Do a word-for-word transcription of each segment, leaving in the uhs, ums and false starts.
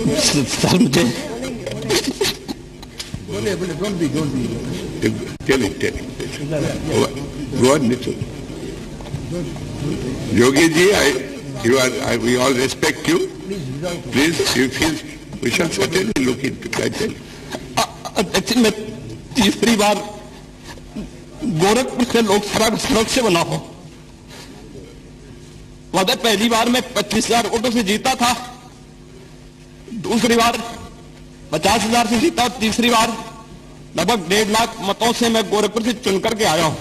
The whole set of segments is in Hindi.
सर मुझे बोले बोले don't be don't be tell it tell it go on Nitin Yogi ji I you are we all respect you please you feel we shall certainly look into it actually मैं तीसरी बार गोरखपुर से लोकसभा का सदस्य बना हूं। वह पहली बार मैं पच्चीस हजार वोटों से जीता था, दूसरी बार पचास हजार से जीता, तीसरी बार लगभग डेढ़ लाख मतों से मैं गोरखपुर से चुनकर के आया हूं।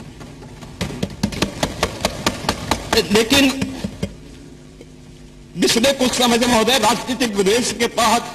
लेकिन पिछले कुछ समय से महोदय राजनीतिक विदेश के तहत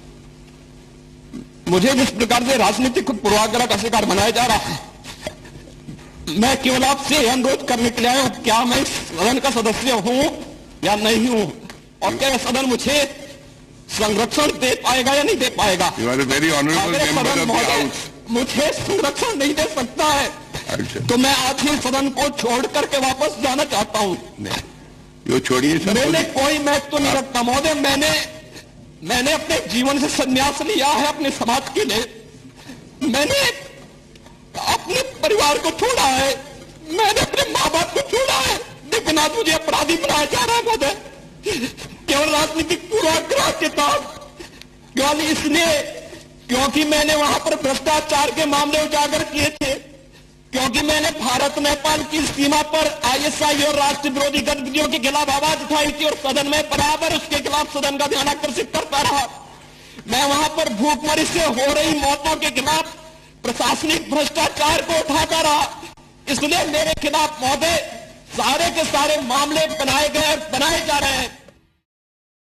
मुझे जिस प्रकार से राजनीतिक पूर्वाग्रह का शिकार बनाया जा रहा है, मैं केवल आपसे अनुरोध करने के लिए आया हूं, क्या मैं इस सदन का सदस्य हूं या नहीं हूं, और क्या सदन मुझे संरक्षण दे पाएगा या नहीं दे पाएगा। Very honourable member of the house मुझे संरक्षण नहीं दे सकता है, तो मैं आज ही सदन को छोड़ करके वापस जाना चाहता हूं। यो छोड़िए सर, मैंने कोई महत्व तो नहीं रखता महोदय, मैंने मैंने अपने जीवन से संन्यास लिया है अपने समाज के लिए, मैंने अपने परिवार को छोड़ा है, मैंने अपने माँ बाप को छोड़ा है, लेकिन आज मुझे अपराधी बनाया जा रहा है महोदय केवल राजनीतिक पूर्वाग्रह के तहत, केवल इसलिए क्योंकि मैंने वहां पर भ्रष्टाचार के मामले उजागर किए थे, क्योंकि मैंने भारत नेपाल की सीमा पर आईएसआई और राष्ट्र विरोधी गतिविधियों के खिलाफ आवाज उठाई थी और सदन में बराबर उसके खिलाफ सदन का ध्यान आकर्षित करता रहा। मैं वहां पर भूखमरी से हो रही मौतों के खिलाफ प्रशासनिक भ्रष्टाचार को उठाता रहा, इसलिए मेरे खिलाफ महोदय सारे के सारे मामले बनाए गए बनाए जा रहे हैं।